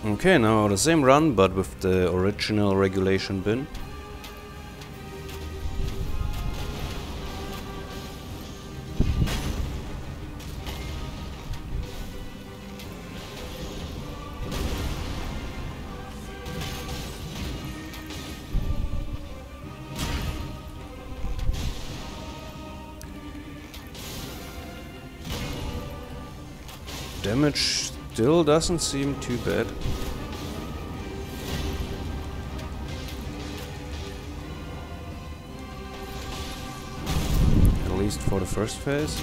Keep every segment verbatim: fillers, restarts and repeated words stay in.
Okay, now the same run, but with the original regulation bin. Damage still doesn't seem too bad. At least for the first phase.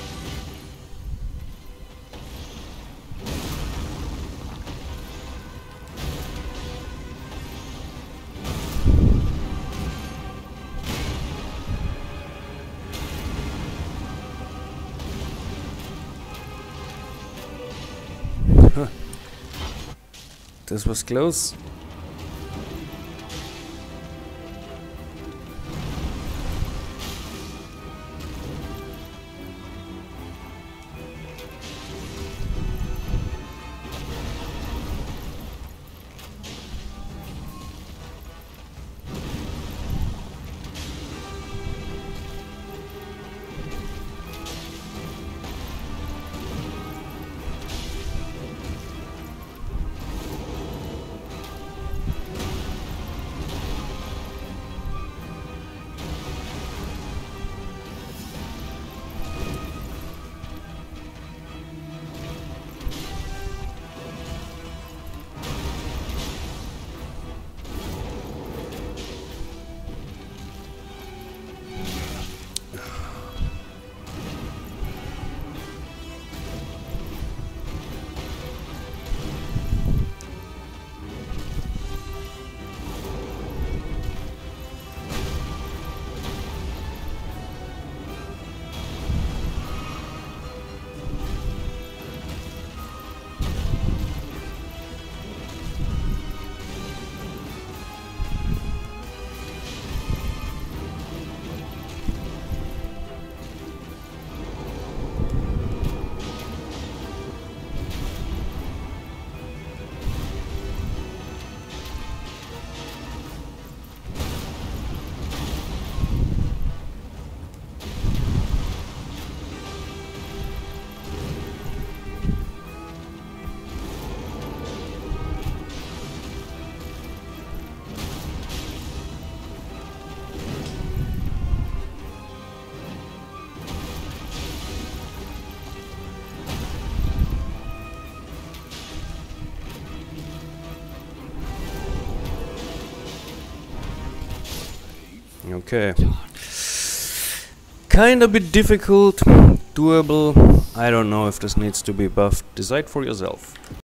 This was close. Okay. Kinda bit difficult, doable. I don't know if this needs to be buffed. Decide for yourself.